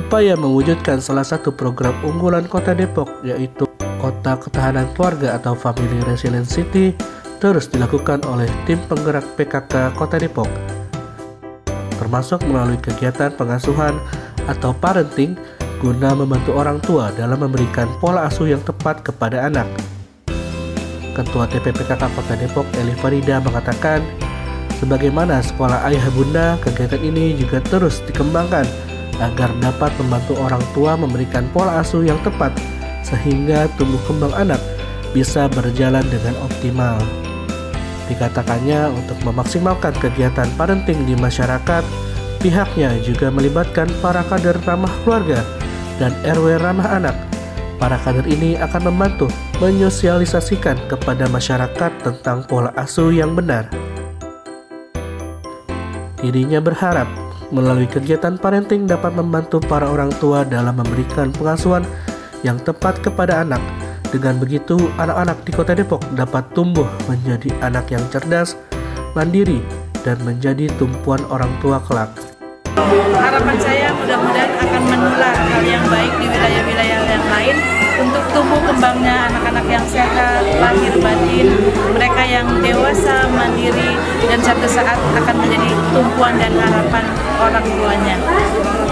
Upaya mewujudkan salah satu program unggulan Kota Depok, yaitu Kota Ketahanan Keluarga atau Family Resilient City, terus dilakukan oleh tim penggerak PKK Kota Depok, termasuk melalui kegiatan pengasuhan atau parenting guna membantu orang tua dalam memberikan pola asuh yang tepat kepada anak. Ketua TPPKK Kota Depok, Eli Farida, mengatakan, sebagaimana sekolah ayah bunda, kegiatan ini juga terus dikembangkan agar dapat membantu orang tua memberikan pola asuh yang tepat sehingga tumbuh kembang anak bisa berjalan dengan optimal. Dikatakannya untuk memaksimalkan kegiatan parenting di masyarakat, pihaknya juga melibatkan para kader ramah keluarga dan RW ramah anak. Para kader ini akan membantu menyosialisasikan kepada masyarakat tentang pola asuh yang benar. Dirinya berharap melalui kegiatan parenting dapat membantu para orang tua dalam memberikan pengasuhan yang tepat kepada anak. Dengan begitu, anak-anak di Kota Depok dapat tumbuh menjadi anak yang cerdas, mandiri, dan menjadi tumpuan orang tua kelak. Harapan saya mudah-mudahan akan menular hal yang baik di wilayah-wilayah yang lain untuk tumbuh kembangnya anak-anak yang sehat, lahir batin, mereka yang dewasa, mandiri, dan suatu saat akan menjadi tumpuan dan harapan orang tuanya.